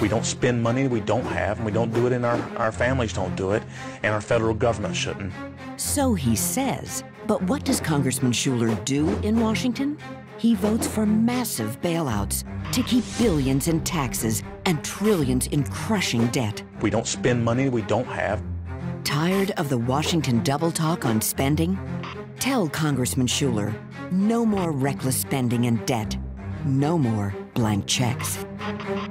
We don't spend money we don't have, and we don't do it in our families don't do it, and our federal government shouldn't. So he says. But what does Congressman Schuler do in Washington? He votes for massive bailouts to keep billions in taxes and trillions in crushing debt. We don't spend money we don't have. Tired of the Washington double talk on spending? Tell Congressman Schuler, no more reckless spending and debt. No more blank checks.